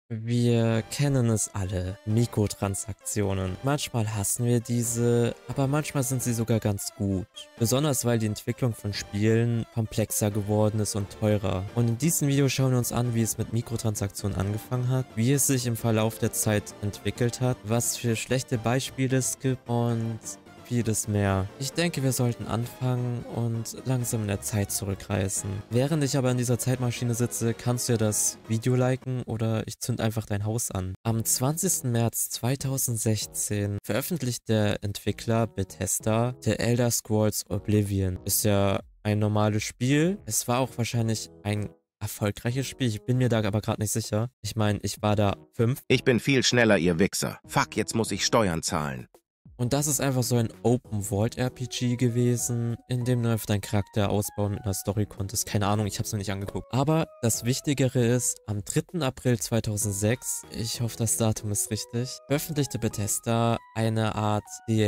Wir kennen es alle, Mikrotransaktionen. Manchmal hassen wir diese, aber manchmal sind sie sogar ganz gut. Besonders weil die Entwicklung von Spielen komplexer geworden ist und teurer. Und in diesem Video schauen wir uns an, wie es mit Mikrotransaktionen angefangen hat, wie es sich im Verlauf der Zeit entwickelt hat, was für schlechte Beispiele es gibt und vieles mehr. Ich denke, wir sollten anfangen und langsam in der Zeit zurückreisen. Während ich aber in dieser Zeitmaschine sitze, kannst du ja das Video liken oder ich zünd einfach dein Haus an. Am 20. März 2016 veröffentlicht der Entwickler Bethesda The Elder Scrolls Oblivion. Ist ja ein normales Spiel. Es war auch wahrscheinlich ein erfolgreiches Spiel. Ich bin mir da aber gerade nicht sicher. Ich meine, ich war da 5. Ich bin viel schneller, ihr Wichser. Fuck, jetzt muss ich Steuern zahlen. Und das ist einfach so ein Open-World-RPG gewesen, in dem du einfach deinen Charakter ausbauen mit einer Story konntest. Keine Ahnung, ich habe es noch nicht angeguckt. Aber das Wichtigere ist, am 3. April 2006, ich hoffe, das Datum ist richtig, veröffentlichte Bethesda eine Art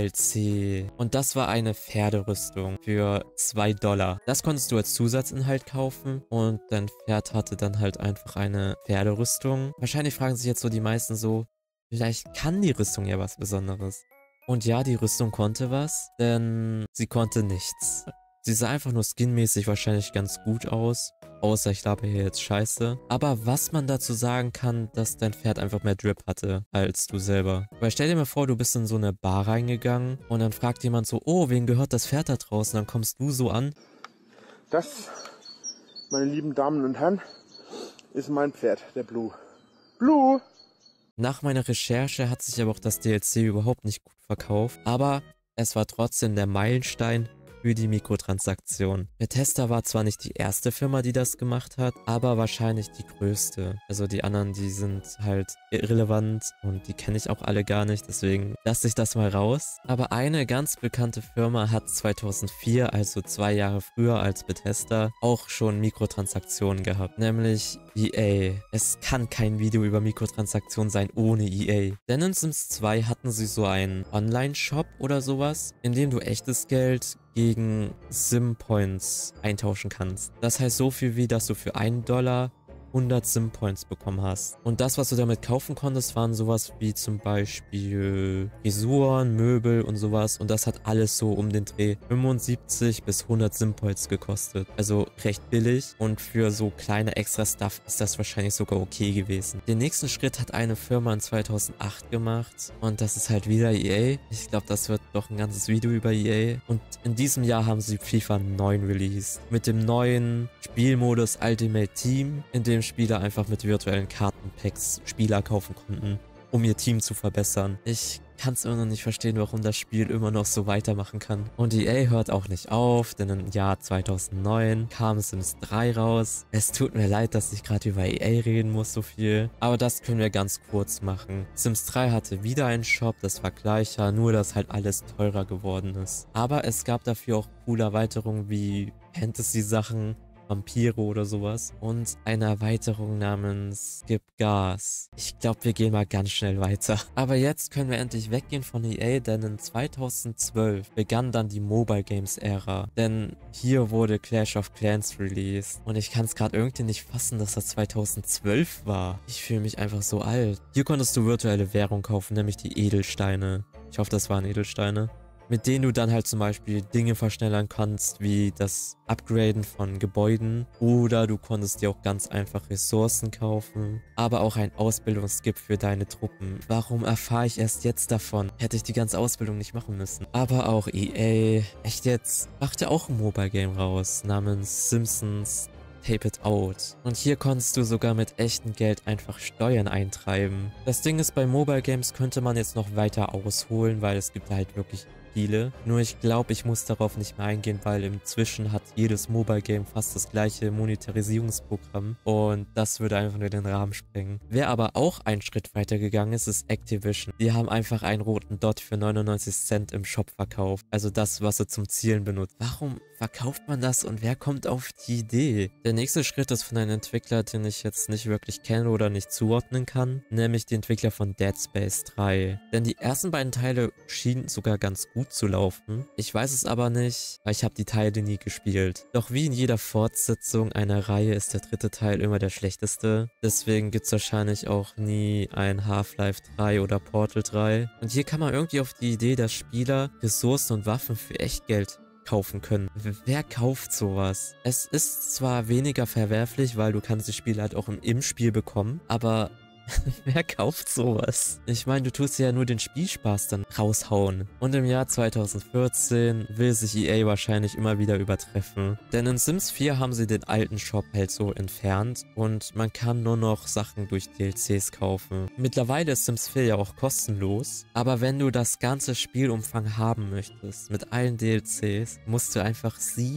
DLC. Und das war eine Pferderüstung für $2. Das konntest du als Zusatzinhalt kaufen und dein Pferd hatte dann halt einfach eine Pferderüstung. Wahrscheinlich fragen sich jetzt so die meisten so, vielleicht kann die Rüstung ja was Besonderes. Und ja, die Rüstung konnte was, denn sie konnte nichts. Sie sah einfach nur skinmäßig wahrscheinlich ganz gut aus, außer ich laber hier jetzt Scheiße. Aber was man dazu sagen kann, dass dein Pferd einfach mehr Drip hatte als du selber. Weil stell dir mal vor, du bist in so eine Bar reingegangen und dann fragt jemand so, oh, wem gehört das Pferd da draußen? Dann kommst du so an. Das, meine lieben Damen und Herren, ist mein Pferd, der Blue. Blue! Nach meiner Recherche hat sich aber auch das DLC überhaupt nicht gut verkauft, aber es war trotzdem der Meilenstein für die Mikrotransaktion. Bethesda war zwar nicht die erste Firma, die das gemacht hat, aber wahrscheinlich die größte. Also die anderen, die sind halt irrelevant und die kenne ich auch alle gar nicht, deswegen lasse ich das mal raus. Aber eine ganz bekannte Firma hat 2004, also 2 Jahre früher als Bethesda, auch schon Mikrotransaktionen gehabt, nämlich EA. Es kann kein Video über Mikrotransaktionen sein ohne EA. Denn in Sims 2 hatten sie so einen Online-Shop oder sowas, in dem du echtes Geld gegen Sim-Points eintauschen kannst. Das heißt so viel wie, dass du für $1 100 Sim-Points bekommen hast. Und das, was du damit kaufen konntest, waren sowas wie zum Beispiel Frisuren, Möbel und sowas. Und das hat alles so um den Dreh 75 bis 100 Sim-Points gekostet. Also recht billig. Und für so kleine Extra-Stuff ist das wahrscheinlich sogar okay gewesen. Den nächsten Schritt hat eine Firma in 2008 gemacht. Und das ist halt wieder EA. Ich glaube, das wird doch ein ganzes Video über EA. Und in diesem Jahr haben sie FIFA 9 released. Mit dem neuen Spielmodus Ultimate Team, in dem Spieler einfach mit virtuellen Kartenpacks Spieler kaufen konnten, um ihr Team zu verbessern. Ich kann es immer noch nicht verstehen, warum das Spiel immer noch so weitermachen kann. Und EA hört auch nicht auf, denn im Jahr 2009 kam Sims 3 raus. Es tut mir leid, dass ich gerade über EA reden muss so viel, aber das können wir ganz kurz machen. Sims 3 hatte wieder einen Shop, das war gleicher, nur dass halt alles teurer geworden ist. Aber es gab dafür auch coole Erweiterungen wie Fantasy-Sachen, Vampire oder sowas. Und eine Erweiterung namens Skip Gas. Ich glaube, wir gehen mal ganz schnell weiter. Aber jetzt können wir endlich weggehen von EA, denn in 2012 begann dann die Mobile Games Ära. Denn hier wurde Clash of Clans released. Und ich kann es gerade irgendwie nicht fassen, dass das 2012 war. Ich fühle mich einfach so alt. Hier konntest du virtuelle Währung kaufen, nämlich die Edelsteine. Ich hoffe, das waren Edelsteine, mit denen du dann halt zum Beispiel Dinge verschnellern kannst, wie das Upgraden von Gebäuden. Oder du konntest dir auch ganz einfach Ressourcen kaufen, aber auch ein Ausbildungsskip für deine Truppen. Warum erfahre ich erst jetzt davon? Hätte ich die ganze Ausbildung nicht machen müssen. Aber auch EA, echt jetzt, macht ja auch ein Mobile Game raus, namens Simpsons Tape It Out. Und hier konntest du sogar mit echtem Geld einfach Steuern eintreiben. Das Ding ist, bei Mobile Games könnte man jetzt noch weiter ausholen, weil es gibt halt wirklich viele. Nur ich glaube, ich muss darauf nicht mehr eingehen, weil inzwischen hat jedes Mobile Game fast das gleiche Monetarisierungsprogramm und das würde einfach nur den Rahmen sprengen. Wer aber auch einen Schritt weiter gegangen ist, ist Activision. Die haben einfach einen roten Dot für 99 Cent im Shop verkauft. Also das, was sie zum Zielen benutzt. Warum verkauft man das und wer kommt auf die Idee? Der nächste Schritt ist von einem Entwickler, den ich jetzt nicht wirklich kenne oder nicht zuordnen kann, nämlich die Entwickler von Dead Space 3. Denn die ersten beiden Teile schienen sogar ganz gut gut zu laufen. Ich weiß es aber nicht, weil ich habe die Teile nie gespielt. Doch wie in jeder Fortsetzung einer Reihe ist der dritte Teil immer der schlechteste. Deswegen gibt es wahrscheinlich auch nie ein Half-Life 3 oder Portal 3. Und hier kann man irgendwie auf die Idee, dass Spieler Ressourcen und Waffen für Echtgeld kaufen können. Wer kauft sowas? Es ist zwar weniger verwerflich, weil du kannst die Spiele halt auch im Spiel bekommen, aber wer kauft sowas? Ich meine, du tust ja nur den Spielspaß dann raushauen. Und im Jahr 2014 will sich EA wahrscheinlich immer wieder übertreffen. Denn in Sims 4 haben sie den alten Shop halt so entfernt und man kann nur noch Sachen durch DLCs kaufen. Mittlerweile ist Sims 4 ja auch kostenlos, aber wenn du das ganze Spielumfang haben möchtest, mit allen DLCs, musst du einfach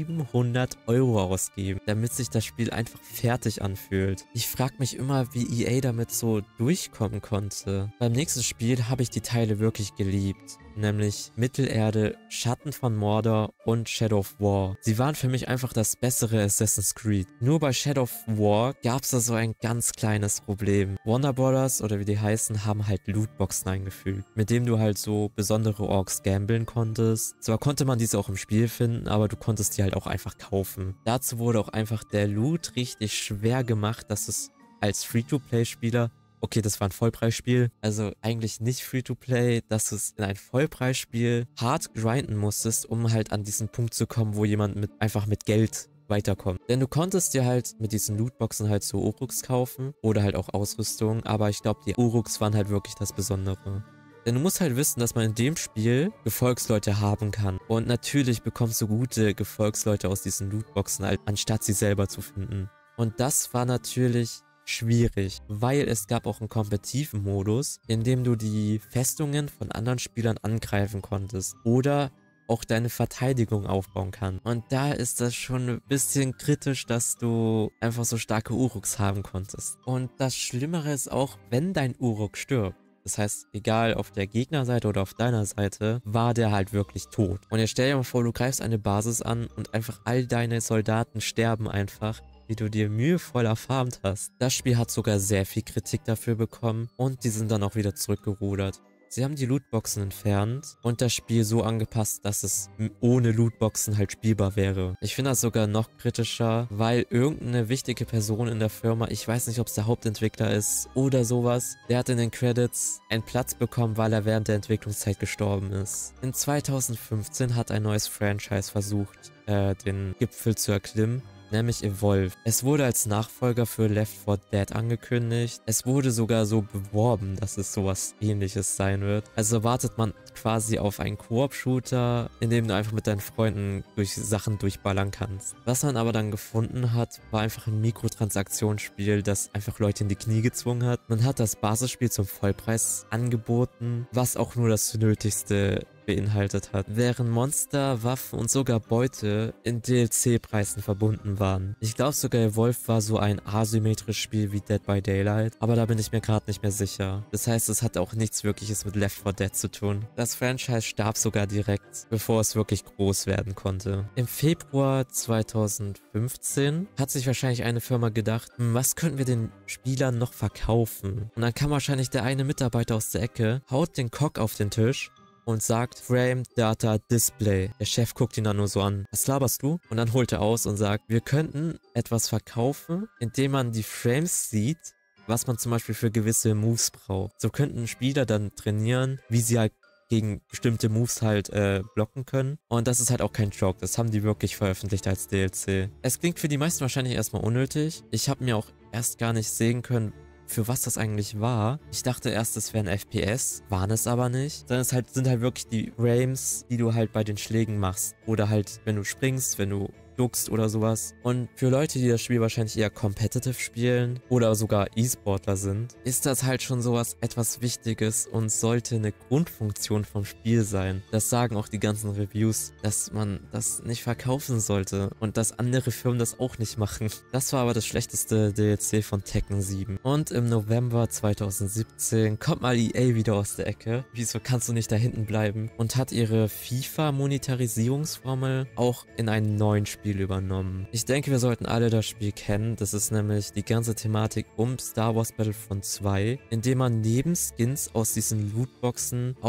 700 € ausgeben, damit sich das Spiel einfach fertig anfühlt. Ich frage mich immer, wie EA damit so durchkommen konnte. Beim nächsten Spiel habe ich die Teile wirklich geliebt, nämlich Mittelerde, Schatten von Mordor und Shadow of War. Sie waren für mich einfach das bessere Assassin's Creed. Nur bei Shadow of War gab es da so ein ganz kleines Problem. Warner Brothers oder wie die heißen, haben halt Lootboxen eingefügt, mit dem du halt so besondere Orks gamblen konntest. Zwar konnte man diese auch im Spiel finden, aber du konntest die halt auch einfach kaufen. Dazu wurde auch einfach der Loot richtig schwer gemacht, dass es als Free-to-Play-Spieler, okay, das war ein Vollpreisspiel, also eigentlich nicht Free-to-Play, dass du es in ein Vollpreisspiel hart grinden musstest, um halt an diesen Punkt zu kommen, wo jemand einfach mit Geld weiterkommt. Denn du konntest dir halt mit diesen Lootboxen halt so Uruks kaufen oder halt auch Ausrüstung, aber ich glaube, die Uruks waren halt wirklich das Besondere. Denn du musst halt wissen, dass man in dem Spiel Gefolgsleute haben kann. Und natürlich bekommst du gute Gefolgsleute aus diesen Lootboxen, anstatt sie selber zu finden. Und das war natürlich schwierig, weil es gab auch einen kompetitiven Modus, in dem du die Festungen von anderen Spielern angreifen konntest oder auch deine Verteidigung aufbauen kannst. Und da ist das schon ein bisschen kritisch, dass du einfach so starke Uruks haben konntest. Und das Schlimmere ist auch, wenn dein Uruk stirbt. Das heißt, egal auf der Gegnerseite oder auf deiner Seite, war der halt wirklich tot. Und jetzt stell dir mal vor, du greifst eine Basis an und einfach all deine Soldaten sterben einfach, wie du dir mühevoll erfarmt hast. Das Spiel hat sogar sehr viel Kritik dafür bekommen und die sind dann auch wieder zurückgerudert. Sie haben die Lootboxen entfernt und das Spiel so angepasst, dass es ohne Lootboxen halt spielbar wäre. Ich finde das sogar noch kritischer, weil irgendeine wichtige Person in der Firma, ich weiß nicht, ob es der Hauptentwickler ist oder sowas, der hat in den Credits einen Platz bekommen, weil er während der Entwicklungszeit gestorben ist. In 2015 hat ein neues Franchise versucht, den Gipfel zu erklimmen, nämlich Evolve. Es wurde als Nachfolger für Left 4 Dead angekündigt. Es wurde sogar so beworben, dass es sowas Ähnliches sein wird. Also wartet man quasi auf einen Koop-Shooter, in dem du einfach mit deinen Freunden durch Sachen durchballern kannst. Was man aber dann gefunden hat, war einfach ein Mikrotransaktionsspiel, das einfach Leute in die Knie gezwungen hat. Man hat das Basisspiel zum Vollpreis angeboten, was auch nur das Nötigste beinhaltet hat, während Monster, Waffen und sogar Beute in DLC-Preisen verbunden waren. Ich glaube sogar Evolve war so ein asymmetrisches Spiel wie Dead by Daylight, aber da bin ich mir gerade nicht mehr sicher. Das heißt, es hat auch nichts Wirkliches mit Left 4 Dead zu tun. Das Franchise starb sogar direkt, bevor es wirklich groß werden konnte. Im Februar 2015 hat sich wahrscheinlich eine Firma gedacht, was könnten wir den Spielern noch verkaufen? Und dann kam wahrscheinlich der eine Mitarbeiter aus der Ecke, haut den Cock auf den Tisch und sagt Frame Data Display. Der Chef guckt ihn dann nur so an. Was laberst du? Und dann holt er aus und sagt, wir könnten etwas verkaufen, indem man die Frames sieht, was man zum Beispiel für gewisse Moves braucht. So könnten Spieler dann trainieren, wie sie halt gegen bestimmte Moves halt blocken können. Und das ist halt auch kein Joke. Das haben die wirklich veröffentlicht als DLC. Es klingt für die meisten wahrscheinlich erstmal unnötig. Ich habe mir auch erst gar nicht sehen können, für was das eigentlich war. Ich dachte erst, es wären FPS, waren es aber nicht. Sondern es sind halt wirklich die Frames, die du halt bei den Schlägen machst. Oder halt, wenn du springst, wenn du duckst oder sowas. Und für Leute, die das Spiel wahrscheinlich eher competitive spielen oder sogar E-Sportler sind, ist das halt schon sowas etwas Wichtiges und sollte eine Grundfunktion vom Spiel sein. Das sagen auch die ganzen Reviews, dass man das nicht verkaufen sollte und dass andere Firmen das auch nicht machen. Das war aber das schlechteste DLC von Tekken 7. Und im November 2017 kommt mal EA wieder aus der Ecke. Wieso kannst du nicht da hinten bleiben? Und hat ihre FIFA-Monetarisierungsformel auch in einen neuen Spiel übernommen. Ich denke, wir sollten alle das Spiel kennen. Das ist nämlich die ganze Thematik um Star Wars Battlefront 2, in dem man neben Skins aus diesen Lootboxen auch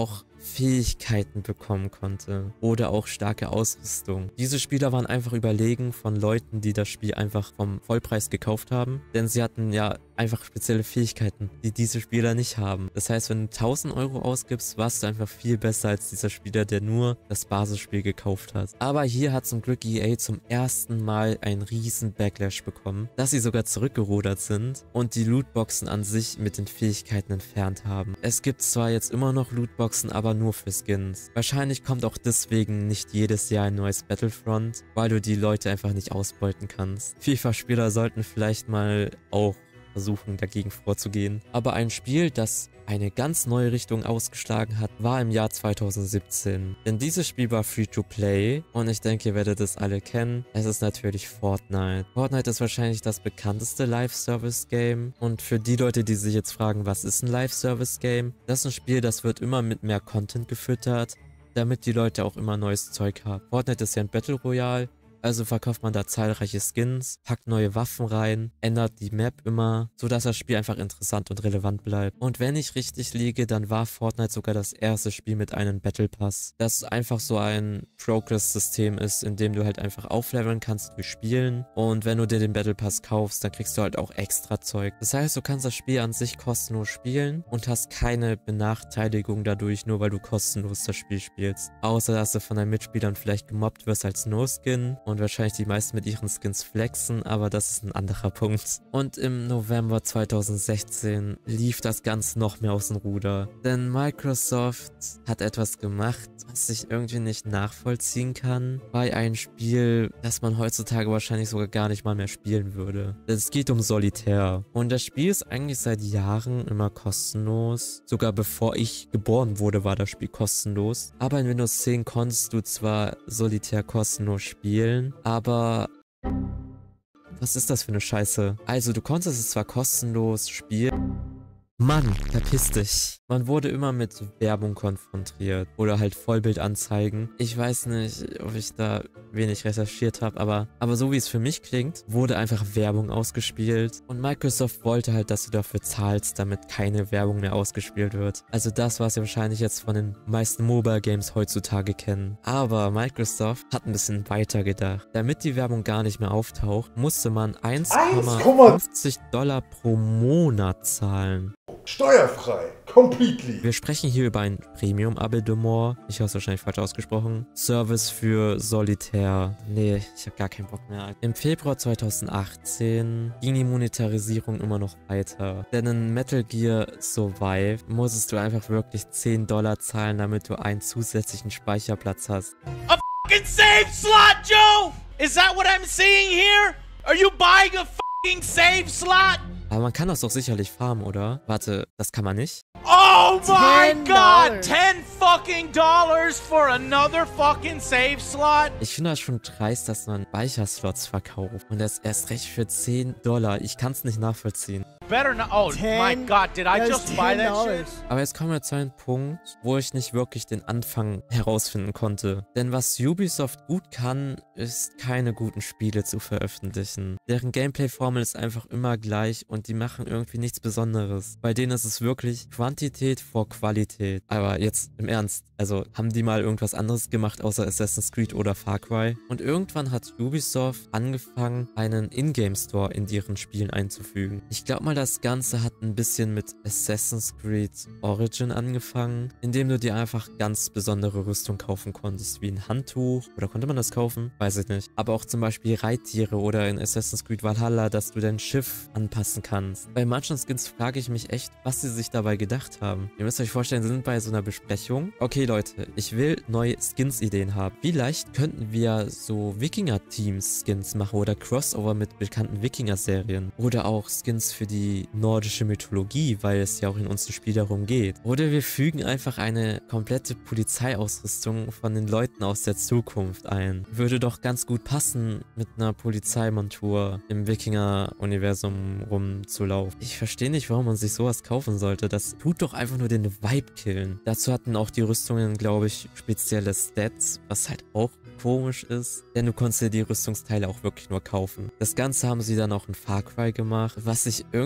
Fähigkeiten bekommen konnte oder auch starke Ausrüstung. Diese Spieler waren einfach überlegen von Leuten, die das Spiel einfach vom Vollpreis gekauft haben, denn sie hatten ja einfach spezielle Fähigkeiten, die diese Spieler nicht haben. Das heißt, wenn du 1000 Euro ausgibst, warst du einfach viel besser als dieser Spieler, der nur das Basisspiel gekauft hat. Aber hier hat zum Glück EA zum ersten Mal einen riesen Backlash bekommen, dass sie sogar zurückgerudert sind und die Lootboxen an sich mit den Fähigkeiten entfernt haben. Es gibt zwar jetzt immer noch Lootboxen, aber nur für Skins. Wahrscheinlich kommt auch deswegen nicht jedes Jahr ein neues Battlefront, weil du die Leute einfach nicht ausbeuten kannst. FIFA-Spieler sollten vielleicht mal auch versuchen, dagegen vorzugehen. Aber ein Spiel, das eine ganz neue Richtung ausgeschlagen hat, war im Jahr 2017. Denn dieses Spiel war Free-to-Play und ich denke, ihr werdet es alle kennen. Es ist natürlich Fortnite. Fortnite ist wahrscheinlich das bekannteste Live-Service-Game und für die Leute, die sich jetzt fragen, was ist ein Live-Service-Game? Das ist ein Spiel, das wird immer mit mehr Content gefüttert, damit die Leute auch immer neues Zeug haben. Fortnite ist ja ein Battle Royale. Also verkauft man da zahlreiche Skins, packt neue Waffen rein, ändert die Map immer, sodass das Spiel einfach interessant und relevant bleibt. Und wenn ich richtig liege, dann war Fortnite sogar das erste Spiel mit einem Battle Pass. Das einfach so ein Progress-System ist, in dem du halt einfach aufleveln kannst durch Spielen. Und wenn du dir den Battle Pass kaufst, dann kriegst du halt auch extra Zeug. Das heißt, du kannst das Spiel an sich kostenlos spielen und hast keine Benachteiligung dadurch, nur weil du kostenlos das Spiel spielst. Außer, dass du von deinen Mitspielern vielleicht gemobbt wirst als No-Skin und wahrscheinlich die meisten mit ihren Skins flexen, aber das ist ein anderer Punkt. Und im November 2016 lief das Ganze noch mehr aus dem Ruder. Denn Microsoft hat etwas gemacht, was ich irgendwie nicht nachvollziehen kann, bei einem Spiel, das man heutzutage wahrscheinlich sogar gar nicht mal mehr spielen würde. Denn es geht um Solitär. Und das Spiel ist eigentlich seit Jahren immer kostenlos. Sogar bevor ich geboren wurde, war das Spiel kostenlos. Aber in Windows 10 konntest du zwar Solitär kostenlos spielen, aber was ist das für eine Scheiße? Also, du konntest es zwar kostenlos spielen. Mann, verpiss dich. Man wurde immer mit Werbung konfrontiert oder halt Vollbildanzeigen. Ich weiß nicht, ob ich da wenig recherchiert habe, aber so wie es für mich klingt, wurde einfach Werbung ausgespielt und Microsoft wollte halt, dass du dafür zahlst, damit keine Werbung mehr ausgespielt wird. Also das, was wir wahrscheinlich jetzt von den meisten Mobile Games heutzutage kennen. Aber Microsoft hat ein bisschen weiter gedacht. Damit die Werbung gar nicht mehr auftaucht, musste man 1,50 $ pro Monat zahlen. Steuerfrei. Completely. Wir sprechen hier über ein Premium-Abonnement. Ich habe es wahrscheinlich falsch ausgesprochen. Service für Solitär. Nee, ich habe gar keinen Bock mehr. Im Februar 2018 ging die Monetarisierung immer noch weiter. Denn in Metal Gear Survive musstest du einfach wirklich 10 $ zahlen, damit du einen zusätzlichen Speicherplatz hast. A fucking save slot, Joe! Is that what I'm seeing here? Are you buying a fucking save slot? Aber man kann das doch sicherlich farmen, oder? Warte, das kann man nicht? Oh my god! 10 fucking dollars for another fucking save slot? Ich finde das schon dreist, dass man Speicherslots verkauft. Und das erst recht für 10 $. Ich kann es nicht nachvollziehen. Better not. Oh my god, did I just buy that shit? Aber jetzt kommen wir zu einem Punkt, wo ich nicht wirklich den Anfang herausfinden konnte. Denn was Ubisoft gut kann, ist keine guten Spiele zu veröffentlichen. Deren Gameplay-Formel ist einfach immer gleich und die machen irgendwie nichts Besonderes. Bei denen ist es wirklich Quantität vor Qualität. Aber jetzt im Ernst, also haben die mal irgendwas anderes gemacht außer Assassin's Creed oder Far Cry? Und irgendwann hat Ubisoft angefangen, einen Ingame-Store in ihren Spielen einzufügen. Ich glaube mal, das Ganze hat ein bisschen mit Assassin's Creed Origin angefangen, indem du dir einfach ganz besondere Rüstung kaufen konntest, wie ein Handtuch. Oder konnte man das kaufen? Weiß ich nicht. Aber auch zum Beispiel Reittiere oder in Assassin's Creed Valhalla, dass du dein Schiff anpassen kannst. Bei manchen Skins frage ich mich echt, was sie sich dabei gedacht haben. Ihr müsst euch vorstellen, sie sind bei so einer Besprechung. Okay Leute, ich will neue Skins-Ideen haben. Vielleicht könnten wir so Wikinger-Teams-Skins machen oder Crossover mit bekannten Wikinger-Serien. Oder auch Skins für die nordische Mythologie, weil es ja auch in unserem Spiel darum geht. Oder wir fügen einfach eine komplette Polizeiausrüstung von den Leuten aus der Zukunft ein. Würde doch ganz gut passen, mit einer Polizeimontur im Wikinger-Universum rumzulaufen. Ich verstehe nicht, warum man sich sowas kaufen sollte. Das tut doch einfach nur den Vibe killen. Dazu hatten auch die Rüstungen, glaube ich, spezielle Stats, was halt auch komisch ist, denn du konntest dir die Rüstungsteile auch wirklich nur kaufen. Das Ganze haben sie dann auch in Far Cry gemacht, was ich irgendwie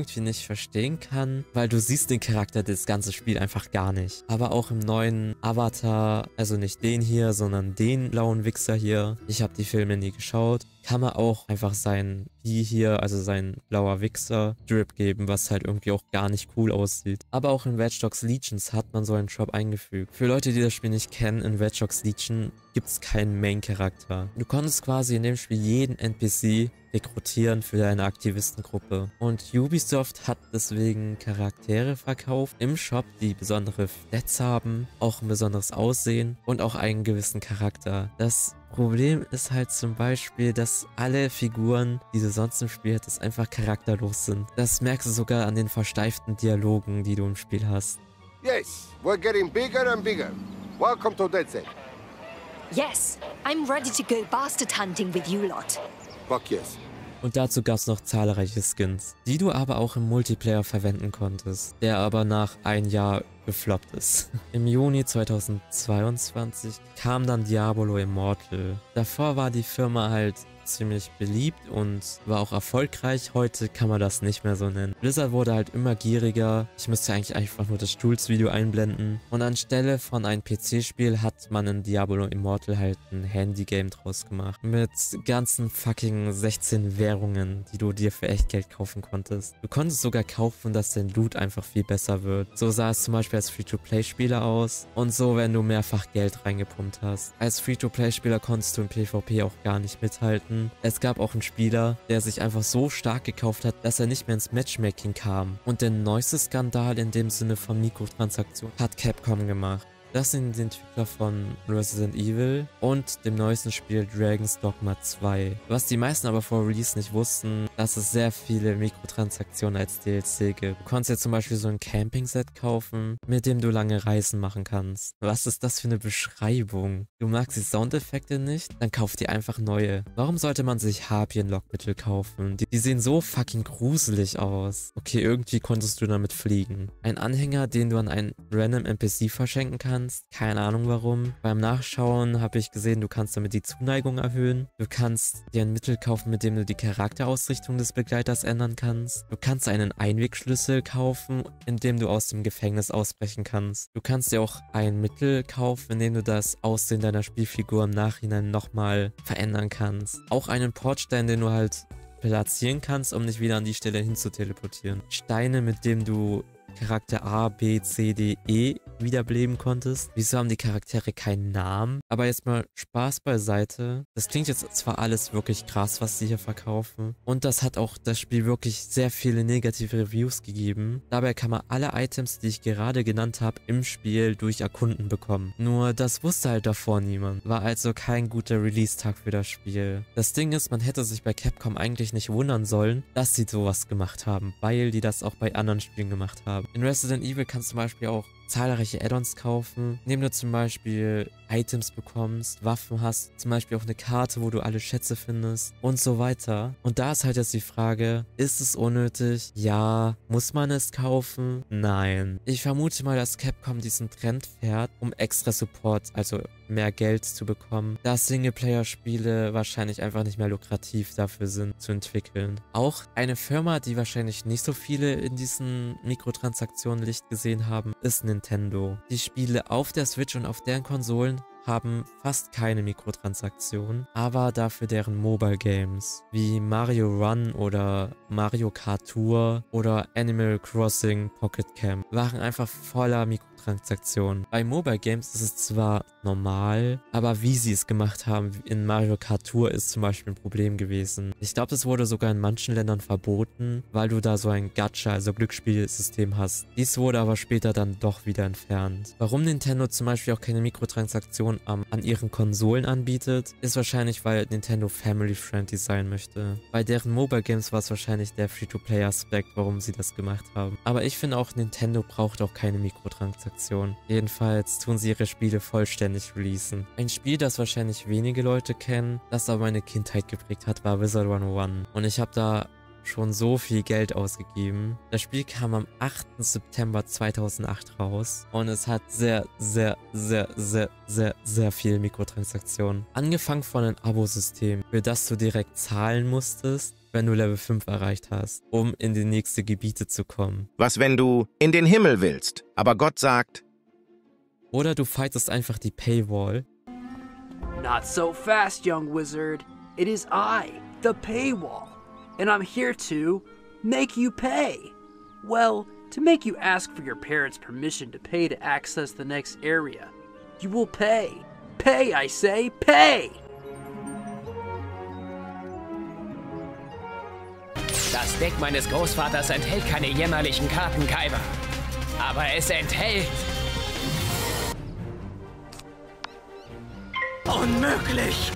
irgendwie nicht verstehen kann, weil du siehst den Charakter des ganzen Spiels einfach gar nicht. Aber auch im neuen Avatar, also nicht den hier, sondern den blauen Wichser hier, ich habe die Filme nie geschaut, kann man auch einfach sein Wie hier, also sein blauer Wichser, Drip geben, was halt irgendwie auch gar nicht cool aussieht. Aber auch in Watch Dogs Legions hat man so einen Shop eingefügt. Für Leute, die das Spiel nicht kennen, in Watch Dogs Legion gibt es keinen Main-Charakter. Du konntest quasi in dem Spiel jeden NPC rekrutieren für deine Aktivistengruppe. Und Ubisoft hat deswegen Charaktere verkauft im Shop, die besondere Stats haben, auch ein besonderes Aussehen und auch einen gewissen Charakter. Das Problem ist halt zum Beispiel, dass alle Figuren, die du sonst im Spiel hättest, einfach charakterlos sind. Das merkst du sogar an den versteiften Dialogen, die du im Spiel hast. Yes, we're getting bigger and bigger. Welcome to Dead Set. Yes, I'm ready to go bastard hunting with you lot. Fuck yes. Und dazu gab es noch zahlreiche Skins, die du aber auch im Multiplayer verwenden konntest, der aber nach ein Jahr gefloppt ist. Im Juni 2022 kam dann Diablo Immortal. Davor war die Firma halt ziemlich beliebt und war auch erfolgreich. Heute kann man das nicht mehr so nennen. Blizzard wurde halt immer gieriger. Ich müsste eigentlich einfach nur das Jules-Video einblenden. Und anstelle von einem PC-Spiel hat man in Diablo Immortal halt ein Handy-Game draus gemacht. Mit ganzen fucking 16 Währungen, die du dir für echt Geld kaufen konntest. Du konntest sogar kaufen, dass dein Loot einfach viel besser wird. So sah es zum Beispiel als Free-to-Play-Spieler aus. Und so, wenn du mehrfach Geld reingepumpt hast. Als Free-to-Play-Spieler konntest du im PvP auch gar nicht mithalten. Es gab auch einen Spieler, der sich einfach so stark gekauft hat, dass er nicht mehr ins Matchmaking kam. Und der neueste Skandal in dem Sinne von Mikrotransaktionen hat Capcom gemacht. Das sind die Entwickler von Resident Evil und dem neuesten Spiel Dragon's Dogma 2. Was die meisten aber vor Release nicht wussten, dass es sehr viele Mikrotransaktionen als DLC gibt. Du konntest jetzt zum Beispiel so ein Camping-Set kaufen, mit dem du lange Reisen machen kannst. Was ist das für eine Beschreibung? Du magst die Soundeffekte nicht? Dann kauf dir einfach neue. Warum sollte man sich Harpien-Lockmittel kaufen? Die sehen so fucking gruselig aus. Okay, irgendwie konntest du damit fliegen. Ein Anhänger, den du an einen random NPC verschenken kannst. Keine Ahnung warum. Beim Nachschauen habe ich gesehen, du kannst damit die Zuneigung erhöhen. Du kannst dir ein Mittel kaufen, mit dem du die Charakterausrichtung des Begleiters ändern kannst. Du kannst einen Einwegschlüssel kaufen, in dem du aus dem Gefängnis ausbrechen kannst. Du kannst dir auch ein Mittel kaufen, in dem du das Aussehen deiner Spielfigur im Nachhinein nochmal verändern kannst. Auch einen Portstein, den du halt platzieren kannst, um dich wieder an die Stelle hin zu teleportieren. Steine, mit denen du Charakter A, B, C, D, E wiederbeleben konntest. Wieso haben die Charaktere keinen Namen? Aber jetzt mal Spaß beiseite. Das klingt jetzt zwar alles wirklich krass, was sie hier verkaufen. Und das hat auch das Spiel wirklich sehr viele negative Reviews gegeben. Dabei kann man alle Items, die ich gerade genannt habe, im Spiel durch Erkunden bekommen. Nur das wusste halt davor niemand. War also kein guter Release-Tag für das Spiel. Das Ding ist, man hätte sich bei Capcom eigentlich nicht wundern sollen, dass sie sowas gemacht haben, weil die das auch bei anderen Spielen gemacht haben. In Resident Evil kannst du zum Beispiel auch zahlreiche Add-ons kaufen, indem du zum Beispiel Items bekommst, Waffen hast, zum Beispiel auch eine Karte, wo du alle Schätze findest und so weiter. Und da ist halt jetzt die Frage, ist es unnötig? Ja. Muss man es kaufen? Nein. Ich vermute mal, dass Capcom diesen Trend fährt, um extra Support, also mehr Geld zu bekommen, da Singleplayer-Spiele wahrscheinlich einfach nicht mehr lukrativ dafür sind, zu entwickeln. Auch eine Firma, die wahrscheinlich nicht so viele in diesen Mikrotransaktionen Licht gesehen haben, ist Nintendo. Die Spiele auf der Switch und auf deren Konsolen haben fast keine Mikrotransaktionen, aber dafür deren Mobile Games wie Mario Run oder Mario Kart Tour oder Animal Crossing Pocket Camp waren einfach voller Mikrotransaktionen. Bei Mobile Games ist es zwar normal, aber wie sie es gemacht haben in Mario Kart Tour ist zum Beispiel ein Problem gewesen. Ich glaube, das wurde sogar in manchen Ländern verboten, weil du da so ein Gacha, also Glücksspielsystem hast. Dies wurde aber später dann doch wieder entfernt. Warum Nintendo zum Beispiel auch keine Mikrotransaktionen an ihren Konsolen anbietet, ist wahrscheinlich, weil Nintendo family-friendly sein möchte. Bei deren Mobile Games war es wahrscheinlich der Free-to-Play-Aspekt, warum sie das gemacht haben. Aber ich finde auch, Nintendo braucht auch keine Mikrotransaktionen. Jedenfalls tun sie ihre Spiele vollständig releasen. Ein Spiel, das wahrscheinlich wenige Leute kennen, das aber meine Kindheit geprägt hat, war Wizard 101. Und ich habe da schon so viel Geld ausgegeben. Das Spiel kam am 8. September 2008 raus und es hat sehr viel Mikrotransaktionen. Angefangen von einem Abo-System, für das du direkt zahlen musstest, wenn du Level 5 erreicht hast, um in die nächsten Gebiete zu kommen. Was, wenn du in den Himmel willst, aber Gott sagt... Oder du fightest einfach die Paywall. Not so fast, young wizard. It is I, the Paywall, and I'm here to make you pay. Well, to make you ask for your parents' permission to pay to access the next area. You will pay. Pay, I say, pay! Das Deck meines Großvaters enthält keine jämmerlichen Kartenkeimer. Aber es enthält... Unmöglich!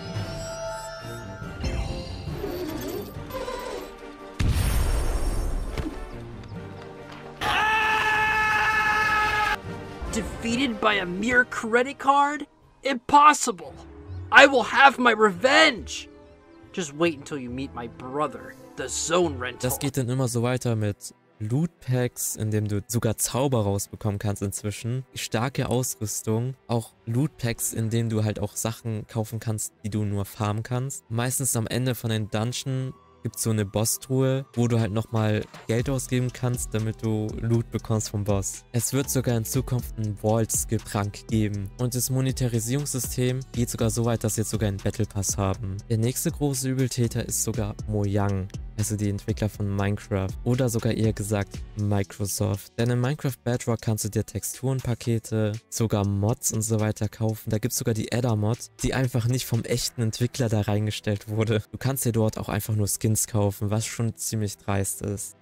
Defeated by a mere credit card? Impossible! I will have my revenge! Just wait until you meet my brother, the Zone Rental. Das geht dann immer so weiter mit Loot Packs, in dem du sogar Zauber rausbekommen kannst inzwischen. Starke Ausrüstung. Auch Loot Packs, in denen du halt auch Sachen kaufen kannst, die du nur farmen kannst. Meistens am Ende von den Dungeon gibt es so eine Boss-Truhe, wo du halt nochmal Geld ausgeben kannst, damit du Loot bekommst vom Boss. Es wird sogar in Zukunft einen Vault-Skill-Trank geben. Und das Monetarisierungssystem geht sogar so weit, dass wir jetzt sogar einen Battle Pass haben. Der nächste große Übeltäter ist sogar Mojang. Also die Entwickler von Minecraft oder sogar eher gesagt Microsoft. Denn in Minecraft Bedrock kannst du dir Texturenpakete, sogar Mods und so weiter kaufen. Da gibt es sogar die Adder-Mod, die einfach nicht vom echten Entwickler da reingestellt wurde. Du kannst dir dort auch einfach nur Skins kaufen, was schon ziemlich dreist ist.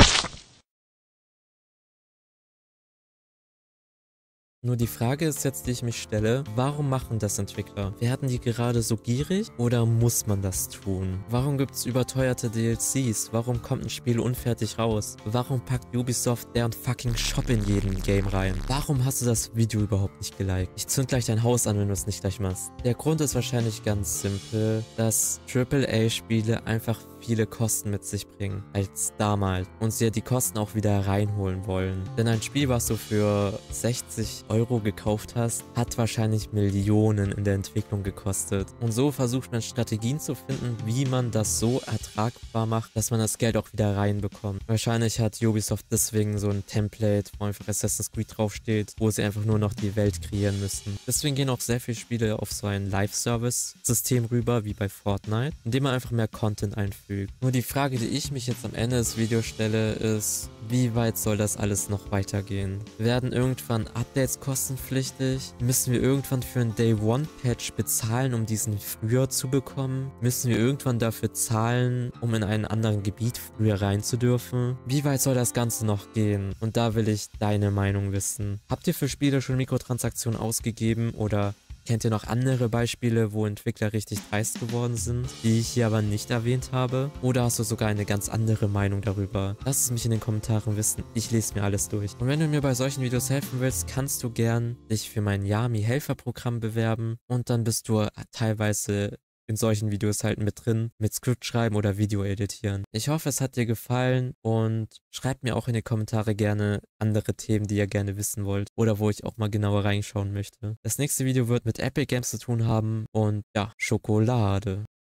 Nur die Frage ist jetzt, die ich mich stelle, warum machen das Entwickler? Werden die gerade so gierig oder muss man das tun? Warum gibt es überteuerte DLCs? Warum kommt ein Spiel unfertig raus? Warum packt Ubisoft deren fucking Shop in jeden Game rein? Warum hast du das Video überhaupt nicht geliked? Ich zünd gleich dein Haus an, wenn du es nicht gleich machst. Der Grund ist wahrscheinlich ganz simpel, dass AAA-Spiele einfach viele Kosten mit sich bringen als damals und sie ja die Kosten auch wieder reinholen wollen. Denn ein Spiel, was du für 60 € gekauft hast, hat wahrscheinlich Millionen in der Entwicklung gekostet. Und so versucht man Strategien zu finden, wie man das so ertragbar macht, dass man das Geld auch wieder reinbekommt. Wahrscheinlich hat Ubisoft deswegen so ein Template, wo einfach Assassin's Creed draufsteht, wo sie einfach nur noch die Welt kreieren müssen. Deswegen gehen auch sehr viele Spiele auf so ein Live-Service-System rüber, wie bei Fortnite, indem man einfach mehr Content einfügt. Nur die Frage, die ich mich jetzt am Ende des Videos stelle, ist, wie weit soll das alles noch weitergehen? Werden irgendwann Updates kostenpflichtig? Müssen wir irgendwann für einen Day-One-Patch bezahlen, um diesen früher zu bekommen? Müssen wir irgendwann dafür zahlen, um in einen anderen Gebiet früher rein zu dürfen? Wie weit soll das Ganze noch gehen? Und da will ich deine Meinung wissen. Habt ihr für Spiele schon Mikrotransaktionen ausgegeben oder kennt ihr noch andere Beispiele, wo Entwickler richtig dreist geworden sind, die ich hier aber nicht erwähnt habe? Oder hast du sogar eine ganz andere Meinung darüber? Lass es mich in den Kommentaren wissen. Ich lese mir alles durch. Und wenn du mir bei solchen Videos helfen willst, kannst du gern dich für mein Yami-Helferprogramm bewerben. Und dann bist du teilweise in solchen Videos halt mit drin, mit Skript schreiben oder Video editieren. Ich hoffe, es hat dir gefallen und schreibt mir auch in die Kommentare gerne andere Themen, die ihr gerne wissen wollt oder wo ich auch mal genauer reinschauen möchte. Das nächste Video wird mit Epic Games zu tun haben und ja, Schokolade.